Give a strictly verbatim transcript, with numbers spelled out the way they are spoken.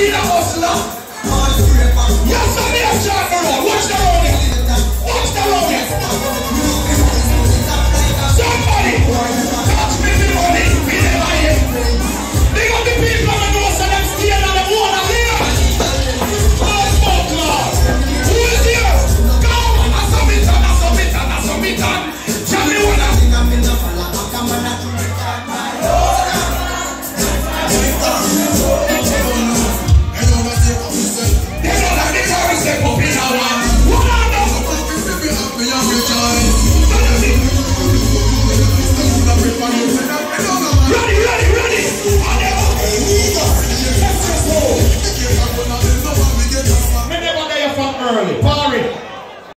see the hustler. Yes, I'm here, John Moran. Watch the road.